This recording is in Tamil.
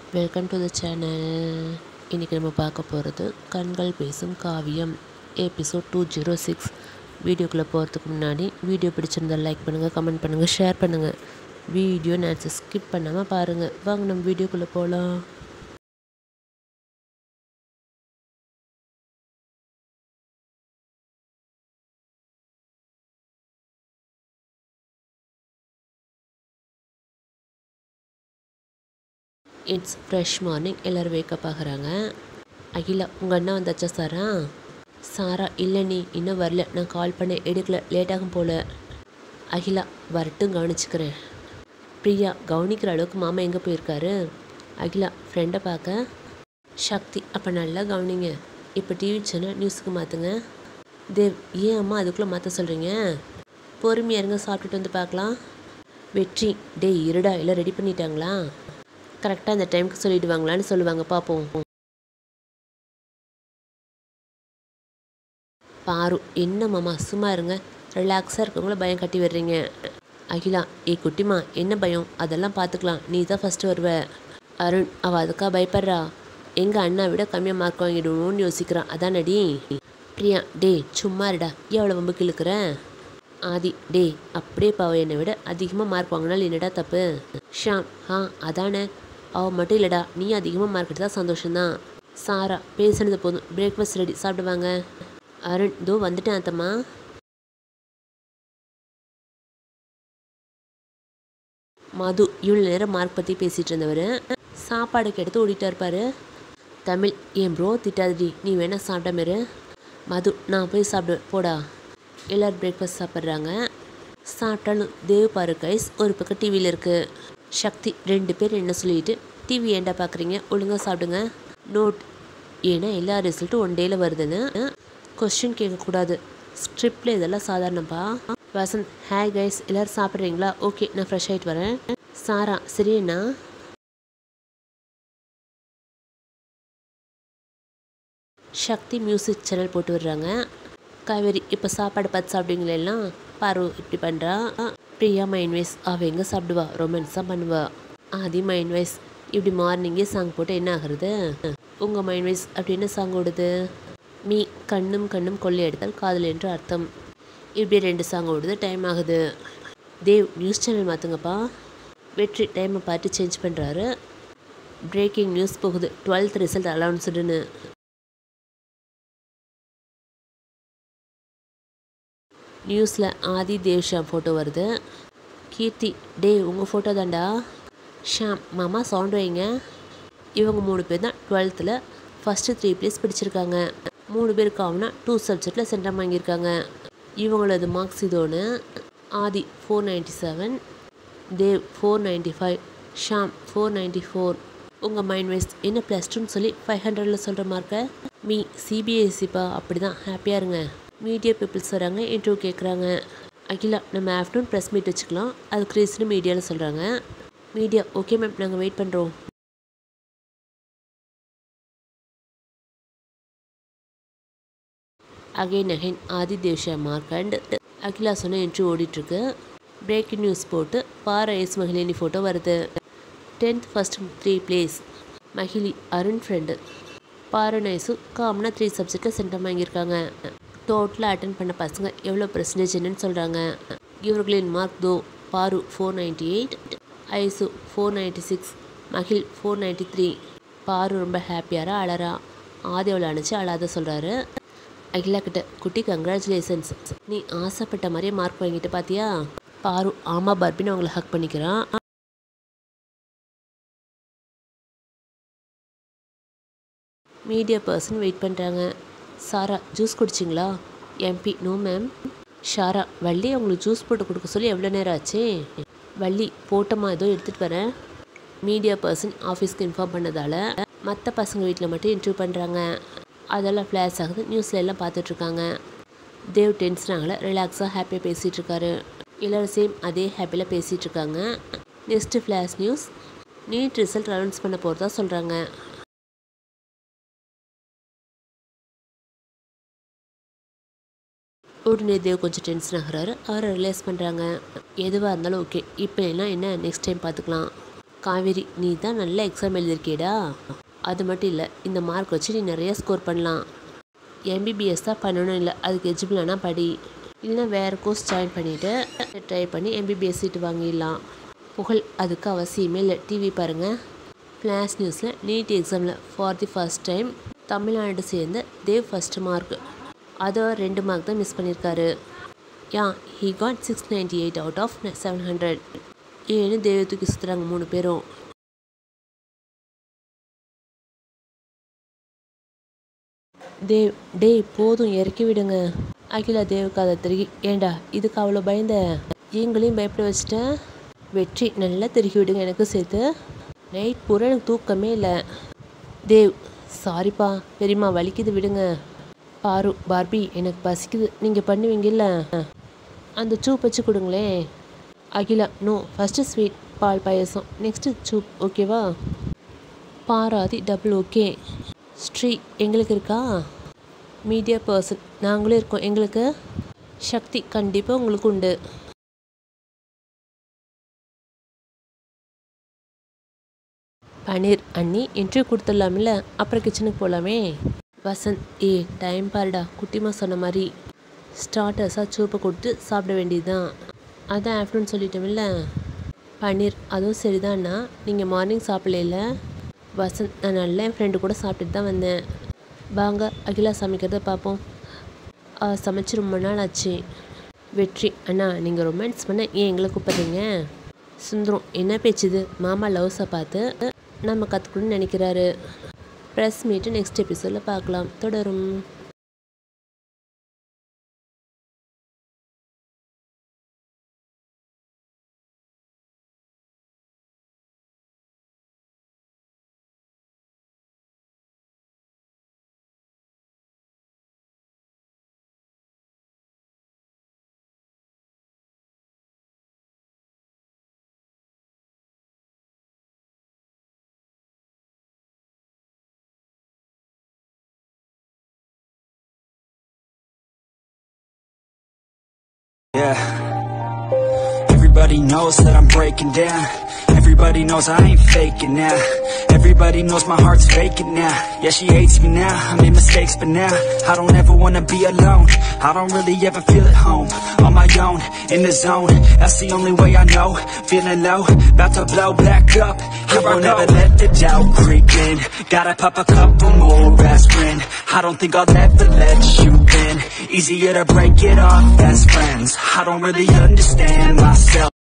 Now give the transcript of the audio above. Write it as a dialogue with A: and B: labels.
A: Welcome to the channel. இன்றைக்கி நம்ம பார்க்க போகிறது கண்கள் பேசும் காவியம் எபிசோட் 206. வீடியோக்குள்ளே போகிறதுக்கு முன்னாடி வீடியோ பிடிச்சிருந்தால் லைக் பண்ணுங்கள், கமெண்ட் பண்ணுங்கள், ஷேர் பண்ணுங்கள். வீடியோ நேரத்தை ஸ்கிப் பண்ணாமல் பாருங்கள். வாங்க நம்ம வீடியோக்குள்ளே போகலாம். It's fresh morning. எல்லோரும் வேக்கப் ஆகுறாங்க. அகிலா, உங்கள் அண்ணா வந்தாச்சா சாரா? சாரா, இல்லை நீ இன்னும் வரல, நான் கால் பண்ண எடுக்கல, லேட்டாகும் போல். அகிலா, வரட்டும் கவனிச்சுக்கிறேன். பிரியா, கவனிக்கிற அளவுக்கு மாமா எங்கே போயிருக்காரு? அகிலா, ஃப்ரெண்டை பார்க்க. சக்தி, அப்போ நல்லா கவனிங்க. இப்போ டிவி சேனல் நியூஸுக்கு மாற்றுங்க. தேவ், ஏன் அம்மா அதுக்குள்ளே மாற்ற சொல்கிறீங்க? பொறுமையாக இருங்க, சாப்பிட்டுட்டு வந்து பார்க்கலாம். வெற்றி, டே இருடா, எல்லாம் ரெடி பண்ணிட்டாங்களா? கரெக்டாக அந்த டைமுக்கு சொல்லிவிடுவாங்களான்னு சொல்லுவாங்க, பார்ப்போம். பாரு, என்ன மாமா சும்மா இருங்க, ரிலாக்ஸாக இருக்கவங்கள பயம் கட்டி விடுறீங்க. அகிலா, குட்டிமா என்ன பயம், அதெல்லாம் பார்த்துக்கலாம், நீ தான் ஃபஸ்ட்டு வருவ. அருண், அவள் அதுக்காக பயப்படுறா? எங்கள் அண்ணா விட கம்மியாக மார்க் வாங்கிடணும்னு யோசிக்கிறான், அதானடி. பிரியா, டே சும்மா இருடா, எவ்வளோ வம்புக்கு இழுக்கிற? ஆதி, டே அப்படியே பாவ என்னை விட அதிகமாக மார்க் வாங்கினாலும் என்னடா தப்பு? ஷாம், அதானே, அவள் மட்டும் இல்லைடா, நீ அதிகமாக மார்க் எடுத்தா சந்தோஷம்தான். சாரா, பேசுனது போதும், பிரேக்ஃபாஸ்ட் ரெடி, சாப்பிடுவாங்க. அருண், தோ வந்துட்டேன் அத்தம்மா. மது, இவ்வளோ நேரம் மார்க் பற்றி பேசிகிட்டு இருந்தவர் சாப்பாடுக்கு எடுத்து ஓடிட்டா இருப்பார். தமிழ், என் ப்ரோ திட்டாதடி, நீ வேணா சாப்பிட்ட மாரு. மது, நான் போய் சாப்பிடுவேன் போடா. எல்லோரும் பிரேக்ஃபாஸ்ட் சாப்பிட்றாங்க. சாப்பிட்டாலும் தேவ் பாரு கைஸ் ஒரு பக்கம் டிவியில் இருக்குது. சக்தி, 2 பேர் என்ன சொல்லிட்டு டிவி ஏண்டா பார்க்குறீங்க, ஒழுங்காக சாப்பிடுங்க. நோட், ஏன்னா எல்லா ரிசல்ட்டும் 1 டேயில் வருதுன்னு கொஸ்டின் கேட்கக்கூடாது. ஸ்கிரிப்டில் இதெல்லாம் சாதாரணப்பா. வசந்த், ஹாய் கைஸ், எல்லோரும் சாப்பிட்றீங்களா? ஓகே, நான் ஃப்ரெஷ் ஆகிட்டு வரேன். சாரா, சரிண்ணா. சக்தி மியூசிக் சேனல் போட்டு விடுறாங்க. காவேரி, இப்போ சாப்பாடு பார்த்து சாப்பிடுவீங்களெல்லாம்? பாரு இப்படி பண்ணுறா. பிரியா மைண்ட் வைஸ், அவள் எங்கே சாப்பிடுவா, ரொமான்ஸாக பண்ணுவா. ஆதி மைண்ட் வைஸ், இப்படி மார்னிங்கே சாங் போட்டு என்ன ஆகுறது? உங்கள் மைண்ட் வைஸ் அப்படி என்ன சாங் ஓடுது? மீ, கண்ணும் கண்ணும் கொள்ளை எடுத்தால் காதல் என்று அர்த்தம். இப்படி 2 சாங் ஓடுது, டைம் ஆகுது. தேவ், நியூஸ் சேனல் மாற்றுங்கப்பா. வெற்றி டைமை பார்த்து சேஞ்ச் பண்ணுறாரு. பிரேக்கிங் நியூஸ் போகுது, 12th ரிசல்ட் அலௌன்ஸ்டுன்னு. நியூஸில் ஆதி தேவ் ஷாம் ஃபோட்டோ வருது. கீர்த்தி, டே உங்கள் ஃபோட்டோ தான்டா. ஷாம், மாமா சவுண்ட் வைங்க. இவங்க 3 பேர் தான் 12th ஃபஸ்ட்டு 3 பிளேஸ் பிடிச்சிருக்காங்க. 3 பேருக்கு ஆகுனா 2 சப்ஜெக்டில் சென்டம் வாங்கியிருக்காங்க. இவங்களது மார்க்ஸ் இதோன்னு. ஆதி 497, தேவ் 495, ஷாம் 494. உங்கள் மைண்ட் வைஸ் என்ன +2ன்னு சொல்லி 500ல் சொல்கிற மார்க்கை? மீ, சிபிஎஸ்சிப்பா, அப்படி தான், ஹாப்பியாக இருங்க. மீடியா பீப்புள்ஸ் வராங்க, இன்டர்வியூ கேட்குறாங்க. அகிலா, நம்ம ஆஃப்டர்நூன் ப்ரெஸ் மீட் வச்சுக்கலாம், அதுக்கு ரீசன் மீடியாவில் சொல்கிறாங்க. மீடியா, ஓகே மேம், நாங்கள் வெயிட் பண்ணுறோம். Again Aadhi Devsha mark and Akila சொன்ன இன்டர்வியூ ஓடிட்டுருக்கு. பிரேக்கிங் நியூஸ் போட்டு பாரஸ் மகிழினி ஃபோட்டோ வருது. 10th ஃபஸ்ட் 3 பிளேஸ் மகிழி, அருண் ஃப்ரெண்டு. பாரநைஸு காமனாக 3 சப்ஜெக்டில் சென்டம் வாங்கியிருக்காங்க. டோட்டலாக அட்டன் பண்ண பசங்க எவ்வளோ % என்னன்னு சொல்கிறாங்க. இவர்களின் மார்க் தோ பாரு 498, ஐசு 496, மகிழ் 493. பாரு ரொம்ப ஹாப்பியாரா அழறா. ஆதி அவளை அனுப்பிச்சு அழாத சொல்கிறாரு. அகிலா கிட்ட, குட்டி கங்க்ராச்சுலேஷன்ஸ், நீ ஆசைப்பட்ட மாதிரியே மார்க் வாங்கிட்டு பார்த்தியா? பாரு, ஆமாம் பார்பின்னு அவங்கள ஹக் பண்ணிக்கிறான். மீடியா பர்சன் வெயிட் பண்ணுறாங்க. சாரா, ஜூஸ் குடிச்சிங்களா? எம்பி, நோ மேம். ஷாரா, வள்ளி அவங்களுக்கு ஜூஸ் போட்டு கொடுக்க சொல்லி எவ்வளோ நேரம் ஆச்சு? வள்ளி, போட்டோமா, ஏதோ எடுத்துகிட்டு வரேன். மீடியா பர்சன் ஆஃபீஸ்க்கு இன்ஃபார்ம் பண்ணதால் மற்ற பசங்க வீட்டில் மட்டும் இன்டர்வியூ பண்ணுறாங்க. அதெல்லாம் ஃப்ளாஷ் ஆகுது, நியூஸில் எல்லாம் பார்த்துட்ருக்காங்க. தேவ் டென்ஷன் ஆகலை, ரிலாக்ஸாக ஹாப்பியாக பேசிகிட்ருக்காரு. எல்லோரும் சேம் அதே ஹாப்பியில் பேசிகிட்ருக்காங்க. Next flash news, NEET result announce பண்ண போகிறதா சொல்கிறாங்க. உடனே தேவ் கொஞ்சம் டென்ஷன் ஆகிறாரு. அவரை ரிலைஸ் பண்ணுறாங்க. எதுவாக இருந்தாலும் ஓகே, இப்போ என்ன நெக்ஸ்ட் டைம் பார்த்துக்கலாம். காவேரி, நீ தான் நல்ல எக்ஸாம் எழுதிருக்கேடா. அது மட்டும் இல்லை, இந்த மார்க் வச்சு நீ நிறைய ஸ்கோர் பண்ணலாம். எம்பிபிஎஸ் தான் பண்ணணும் இல்லை, அதுக்கு எலிஜிபிளானா படி. இல்லைன்னா வேறு கோர்ஸ் ஜாயின் பண்ணிவிட்டு ட்ரை பண்ணி எம்பிபிஎஸ் சீட்டு வாங்கிடலாம். புகழ், அதுக்கு அவசியமே இல்லை. டிவி பாருங்கள். ஃப்ளாஷ் நியூஸில் நீட் எக்ஸாமில் for the first time Tamil Nadu சேர்ந்த தேவ் ஃபஸ்ட்டு மார்க். அதை 2 மார்க் தான் மிஸ் பண்ணியிருக்காரு. he got 698 out of 700. ஏன்னு தேவ தூக்கி சுற்றுறாங்க 3 பேரும். டேய் போதும், இறக்கி விடுங்க. அகிலா தேவுக்கு அதை திருகி, ஏண்டா இதுக்கு அவ்வளோ பயந்த, எங்களையும் பயப்பட வச்சுட்டேன். வெற்றி, நல்லா திருகி விடுங்க எனக்கு சேர்த்து. நைட் பூரா எனக்கு தூக்கமே இல்லை. தேவ், சாரிப்பா பெரியம்மா, வலிக்குது விடுங்க. பாரு, பார்பி, எனக்கு பசிக்குது, நீங்கள் பண்ணுவீங்கல்ல, அந்த சூப் வச்சு கொடுங்களேன். அகிலா, நோ, ஃபஸ்ட்டு ஸ்வீட் பால் பாயசம், நெக்ஸ்ட்டு சூப், ஓகேவா? Bharathi, double okay. ஸ்ரீ, எங்களுக்கு இருக்கா? மீடியா பர்சன், நாங்களும் இருக்கோம். எங்களுக்கு சக்தி கண்டிப்பாக உங்களுக்கு உண்டு. பன்னீர், அண்ணி இன்டர்வியூ கொடுத்துடலாமில்ல, அப்புறம் கிச்சனுக்கு போகலாமே. வசந்த், டைம் பாருடா, குட்டிமா சொன்ன மாதிரி ஸ்டார்டர்ஸாக சூப்பை கொடுத்து சாப்பிட வேண்டியது தான். அதான் ஆஃப்டர்நூன் சொல்லிட்டோமில்ல. பன்னீர், அதுவும் சரிதான்னா, நீங்கள் மார்னிங் சாப்பிடல. வசந்த், நான் நல்லா என் ஃப்ரெண்டு கூட சாப்பிட்டுட்டு தான் வந்தேன். வாங்க அகிலா சமைக்கிறத பார்ப்போம். சமைச்சு ரொம்ப நாள் ஆச்சு. வெற்றி, அண்ணா நீங்கள் ரொமான்ஸ் பண்ண ஏன் எங்களை கூப்பிட்றீங்க? சுந்தரம், என்ன பேச்சுது, மாமா லவ்ஸை பார்த்து நம்ம கற்றுக்கணும்னு நினைக்கிறாரு. ப்ரெஸ் மீட்டு நெக்ஸ்ட் எபிசோடில் பார்க்கலாம். தொடரும்.
B: Yeah, everybody knows that I'm breaking down. Everybody knows I ain't faking now. Everybody knows my heart's vacant now. Yeah, she hates me now, I made mistakes but now I don't ever wanna be alone. I don't really ever feel at home. On my own, in the zone, that's the only way I know. Feeling low, about to blow back up. I won't ever let the doubt creep in. Gotta pop a couple more aspirin. I don't think I'll ever let you in. Easier to break it off best friends. I don't really understand myself.